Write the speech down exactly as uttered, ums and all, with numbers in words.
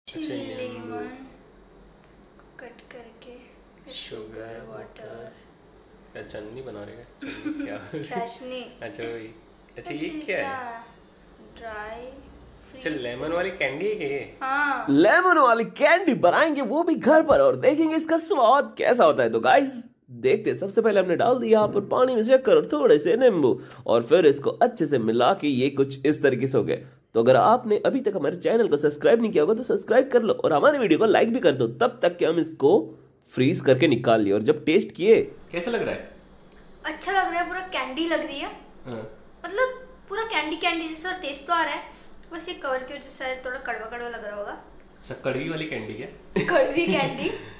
Lemon cut करके, sugar water. क्या चटनी बना रहे हैं? क्या चाशनी? अच्छा वही। अच्छा ये क्या है? ड्राई अच्छा लेमन वाली कैंडी है क्या ये? हाँ लेमन वाली कैंडी बनाएंगे वो भी घर पर और देखेंगे इसका स्वाद कैसा होता है। तो गाइस देखते हैं। सबसे पहले हमने डाल दिया यहाँ पर पानी में शक्कर और थोड़े से नींबू और फिर इसको अच्छे से मिला के ये कुछ इस तरीके से हो गया। तो अगर आपने अभी तक हमारे चैनल को सब्सक्राइब नहीं किया होगा तो सब्सक्राइब कर लो और हमारे वीडियो को लाइक भी कर दो, तब तक कि हम इसको फ्रीज करके निकाल लिए। और जब टेस्ट किए कैसा लग रहा है? अच्छा लग रहा है, पूरा कैंडी लग रही है। हाँ। मतलब पूरा कैंडी कैंडी जैसा टेस्ट तो आ रहा है, बस ये कवर की वजह से थोड़ा कड़वा कड़वा लग रहा होगा। अच्छा कड़वी वाली कैंडी है? कड़वी कैंडी